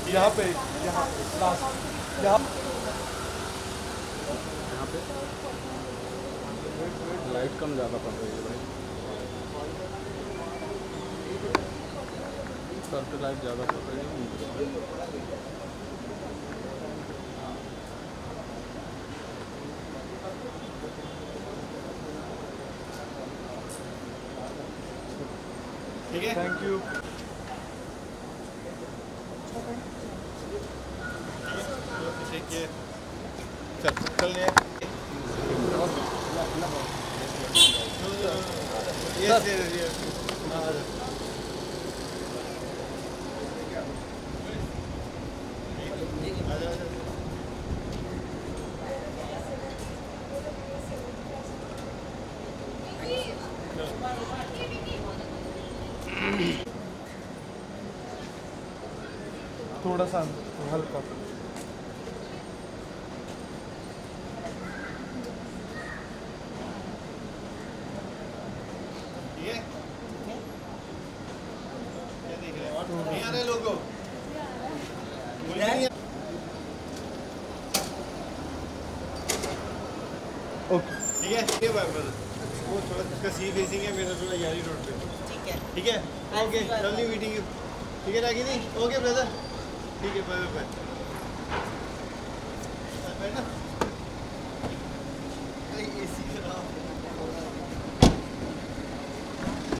यहाँ पे लास्ट यहाँ पे लाइट कम ज़्यादा पड़ रही है भाई, सर पे लाइट ज़्यादा पड़ रही है। ठीक है, थैंक यू। चल चल थोड़ा सा हल्का। नहीं आ रहे लोगों ओके ठीक है। ये बात बता, वो थोड़ा इसका सी फेसिंग है, मेरा थोड़ा यारी रोड पे। ठीक है ओके, लवली मीटिंग यू। ठीक है रागिनी, ओके ब्रदर, ठीक है, बाय बाय।